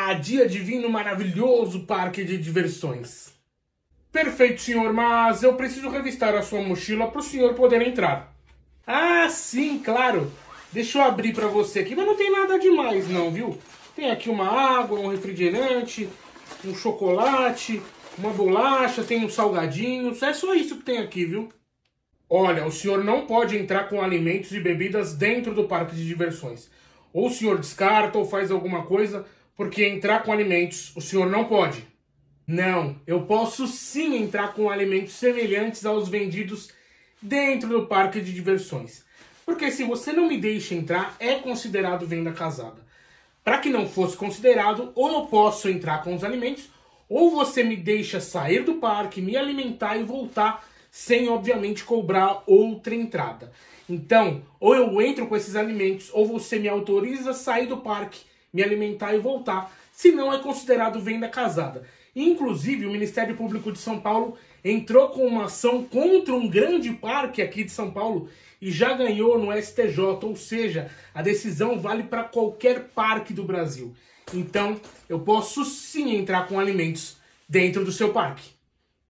dia de vir no maravilhoso parque de diversões. Perfeito, senhor, mas eu preciso revistar a sua mochila para o senhor poder entrar. Ah, sim, claro. Deixa eu abrir para você aqui, mas não tem nada demais não, viu? Tem aqui uma água, um refrigerante, um chocolate, uma bolacha, tem uns salgadinhos. É só isso que tem aqui, viu? Olha, o senhor não pode entrar com alimentos e bebidas dentro do parque de diversões. Ou o senhor descarta ou faz alguma coisa, porque entrar com alimentos o senhor não pode. Não, eu posso sim entrar com alimentos semelhantes aos vendidos dentro do parque de diversões. Porque se você não me deixa entrar, é considerado venda casada. Para que não fosse considerado, ou eu posso entrar com os alimentos, ou você me deixa sair do parque, me alimentar e voltar sem, obviamente, cobrar outra entrada. Então, ou eu entro com esses alimentos, ou você me autoriza a sair do parque, me alimentar e voltar. Senão é considerado venda casada. Inclusive, o Ministério Público de São Paulo entrou com uma ação contra um grande parque aqui de São Paulo e já ganhou no STJ, ou seja, a decisão vale para qualquer parque do Brasil. Então, eu posso sim entrar com alimentos dentro do seu parque.